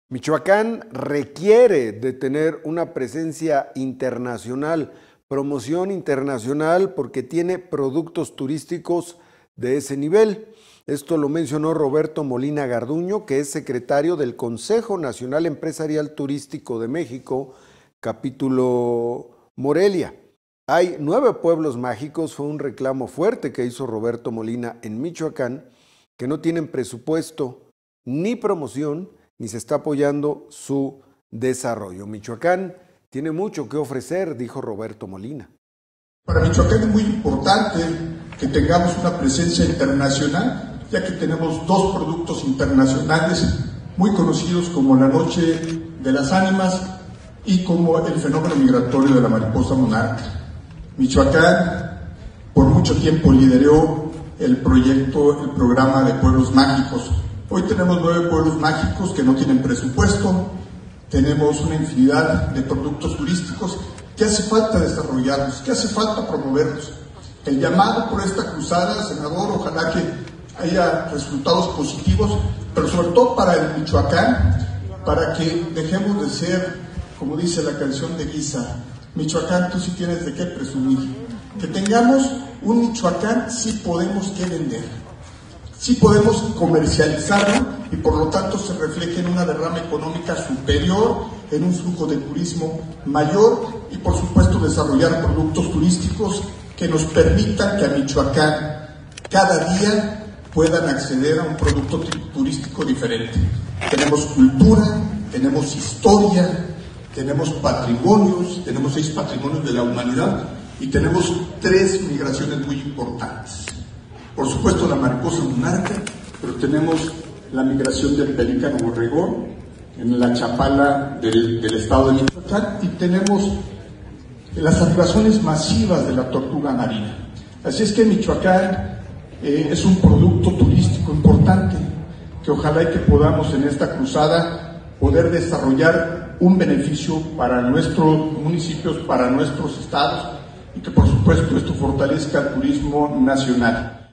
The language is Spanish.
Michoacán requiere de tener una presencia internacional, promoción internacional, porque tiene productos turísticos de ese nivel. Esto lo mencionó Roberto Molina Garduño, que es secretario del Consejo Nacional Empresarial Turístico de México, capítulo Morelia. Hay 9 pueblos mágicos, fue un reclamo fuerte que hizo Roberto Molina en Michoacán, que no tienen presupuesto ni promoción, ni se está apoyando su desarrollo. Michoacán tiene mucho que ofrecer, dijo Roberto Molina. Para Michoacán es muy importante que tengamos una presencia internacional, ya que tenemos 2 productos internacionales muy conocidos como la Noche de las Ánimas y como el fenómeno migratorio de la mariposa monarca. Michoacán por mucho tiempo lideró el programa de pueblos mágicos. Hoy tenemos 9 pueblos mágicos que no tienen presupuesto, tenemos una infinidad de productos turísticos que hace falta desarrollarlos, que hace falta promoverlos. El llamado por esta cruzada, senador, ojalá que haya resultados positivos, pero sobre todo para el Michoacán, para que dejemos de ser, como dice la canción de Guisa, Michoacán, tú sí tienes de qué presumir. Que tengamos un Michoacán, sí podemos que vender. Sí podemos comercializarlo y por lo tanto se refleja en una derrama económica superior, en un flujo de turismo mayor y por supuesto desarrollar productos turísticos que nos permitan que a Michoacán cada día puedan acceder a un producto turístico diferente. Tenemos cultura, tenemos historia, tenemos patrimonios, tenemos 6 patrimonios de la humanidad y tenemos 3 migraciones muy importantes. Por supuesto la mariposa monarca, pero tenemos la migración del pelícano borregón en la Chapala del estado de Michoacán y tenemos las migraciones masivas de la tortuga marina. Así es que Michoacán es un producto turístico importante que ojalá y que podamos en esta cruzada poder desarrollar un beneficio para nuestros municipios, para nuestros estados y que por supuesto esto fortalezca el turismo nacional.